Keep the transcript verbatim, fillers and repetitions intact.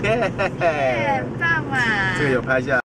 耶， 很棒嘛！ 这个有拍下来。